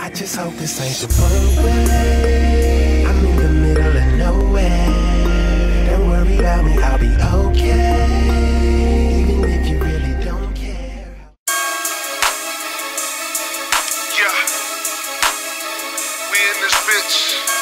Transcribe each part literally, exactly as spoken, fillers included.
I just hope this ain't the fun way. I'm in the middle of nowhere. Don't worry about me, I'll be okay. Even if you really don't care. Yeah, we in this bitch,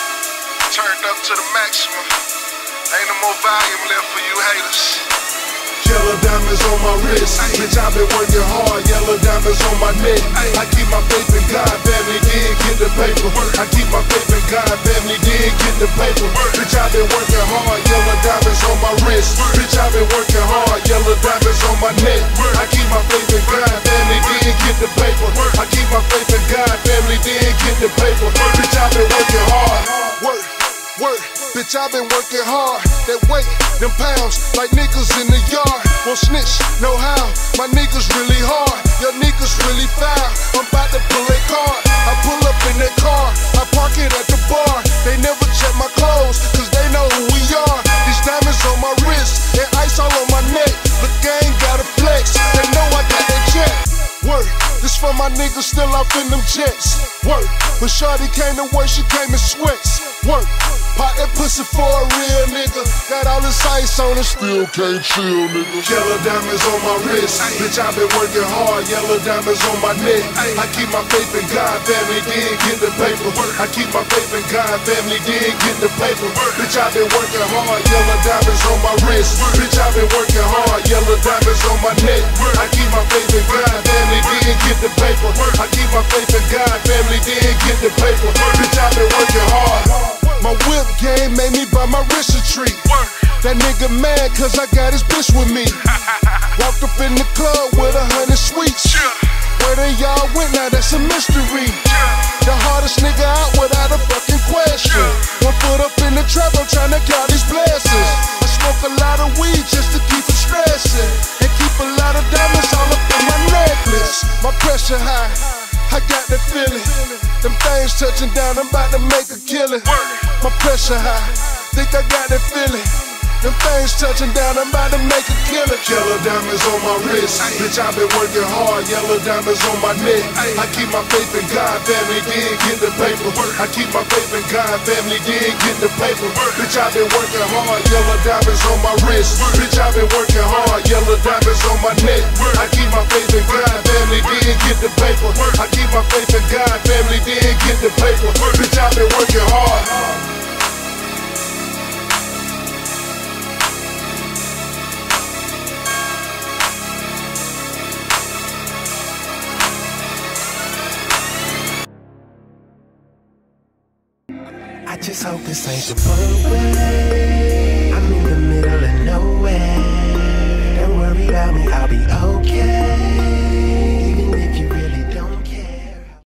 turned up to the maximum. Ain't no more volume left for you haters. Yellow diamonds on my wrist, bitch, I've been working hard. Yellow diamonds on my neck. I keep my faith in God, family did get the paper. I keep my faith in God, family did get the paper. Bitch, I've been working hard. Yellow diamonds on my wrist, bitch, I've been working hard. Yellow diamonds on my neck. I keep my faith in God, family did get the paper. I keep my faith in God, family did get the paper. Bitch, I've been working hard. Work, work. Bitch, I've been working hard. That weight, them pounds, like niggas in the yard. Won't snitch, no how. My niggas really hard. Your niggas really foul. I'm about to pull a card. I pull up in that car. I park it at the bar. They never check my clothes, cause they know who we are. These diamonds on my wrist and ice all on my neck. The gang gotta flex. They know I got that check. Work, this for my niggas still off in them jets. Work, when shorty came to work, she came in sweats. Work, pop that pussy for a real nigga. Got all this ice on it, still can't chill, nigga. Yellow diamonds on my wrist, bitch, I've been working hard. Yellow diamonds on my neck. I keep my faith in God, family did get the paper. I keep my faith in God, family did get the paper. Bitch, I've been working hard. Yellow diamonds on my wrist, bitch, I've been working hard. Yellow diamonds on my neck. I keep my faith in God, family did get the paper. I keep my faith in God, family did get the paper. Bitch, I've been working hard. My whip game made me buy my wrist a treat. That nigga mad cause I got his bitch with me. Walked up in the club with a hundred sweets. Where they y'all went, now that's a mystery. The hardest nigga out without a fucking question. One foot up in the trap, I'm trying to count these blessings. I smoke a lot of weed just to keep from stressing. And keep a lot of diamonds all up in my necklace. My pressure high, I got that feeling. Them things touching down, I'm about to make a killing. My pressure high, think I got that feeling. Them things touching down, I'm about to make a killing. Yellow diamonds on my wrist, bitch, I've been working hard. Yellow diamonds on my neck. I keep my faith in God, family did get the paper. I keep my faith in God, family did get the paper. Bitch, I've been working hard. Yellow diamonds on my wrist, bitch, I've been working hard. Yellow diamonds on my neck. I keep my faith in God, family did get the paper. I keep my faith in God, family did get the paper. Bitch, I've been working hard. I just hope this ain't the fun way.